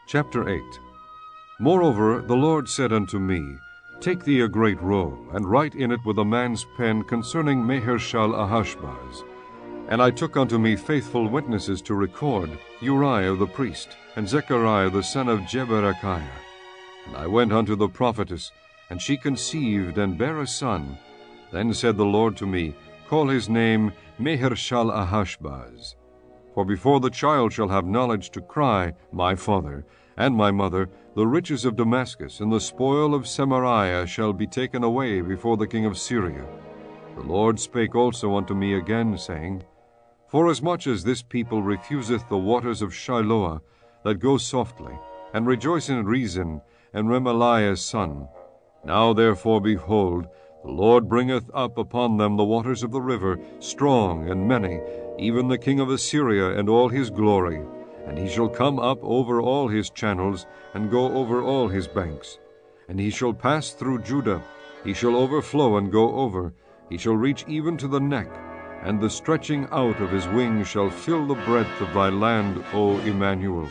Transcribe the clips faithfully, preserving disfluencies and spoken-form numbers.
Chapter eight. Moreover the Lord said unto me, Take thee a great roll, and write in it with a man's pen concerning Maher-shalal-Hash-baz. And I took unto me faithful witnesses to record, Uriah the priest, and Zechariah the son of Jeberechiah. And I went unto the prophetess, and she conceived, and bare a son. Then said the Lord to me, Call his name Maher-shalal-Hash-baz. For before the child shall have knowledge to cry, My father, and my mother, the riches of Damascus and the spoil of Samaria shall be taken away before the king of Syria. The Lord spake also unto me again, saying, Forasmuch as this people refuseth the waters of Shiloah, that go softly, and rejoice in Rezin, and Remaliah's son. Now therefore, behold, the Lord bringeth up upon them the waters of the river, strong and many, even the king of Assyria and all his glory. And he shall come up over all his channels, and go over all his banks. And he shall pass through Judah, he shall overflow and go over, he shall reach even to the neck, and the stretching out of his wings shall fill the breadth of thy land, O Emmanuel.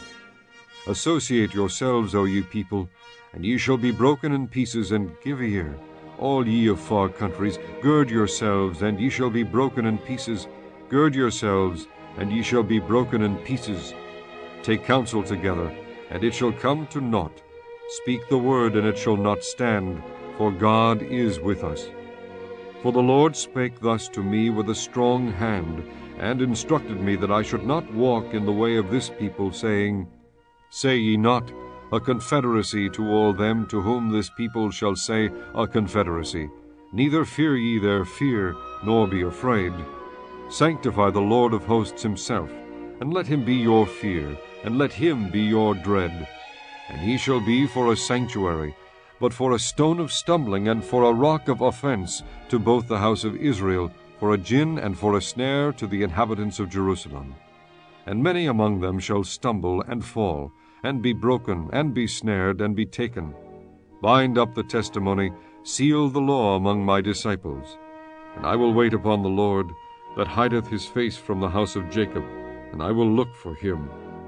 Associate yourselves, O ye people, and ye shall be broken in pieces, and give ear. All ye of far countries, gird yourselves, and ye shall be broken in pieces. Gird yourselves, and ye shall be broken in pieces. Take counsel together, and it shall come to naught. Speak the word, and it shall not stand, for God is with us. For the Lord spake thus to me with a strong hand, and instructed me that I should not walk in the way of this people, saying, Say ye not, a confederacy to all them to whom this people shall say, a confederacy. Neither fear ye their fear, nor be afraid. Sanctify the Lord of hosts himself, and let him be your fear, and let him be your dread. And he shall be for a sanctuary, but for a stone of stumbling, and for a rock of offense to both the house of Israel, for a gin and for a snare to the inhabitants of Jerusalem. And many among them shall stumble and fall, and be broken, and be snared, and be taken. Bind up the testimony, seal the law among my disciples. And I will wait upon the Lord, that hideth his face from the house of Jacob, and I will look for him.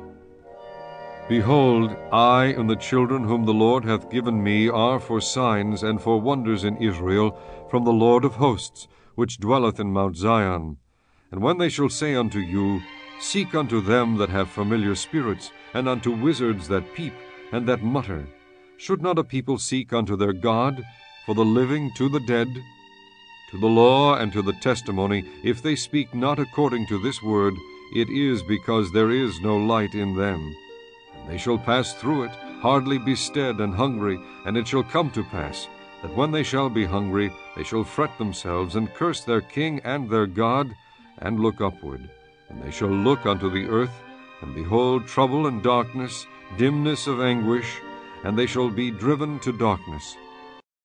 Behold, I and the children whom the Lord hath given me are for signs and for wonders in Israel from the Lord of hosts, which dwelleth in Mount Zion. And when they shall say unto you, Seek unto them that have familiar spirits, and unto wizards that peep, and that mutter, should not a people seek unto their God, for the living to the dead? To the law and to the testimony, if they speak not according to this word, it is because there is no light in them. And they shall pass through it, hardly bestead and hungry, and it shall come to pass, that when they shall be hungry, they shall fret themselves, and curse their king and their God, and look upward. And they shall look unto the earth, and behold trouble and darkness, dimness of anguish, and they shall be driven to darkness.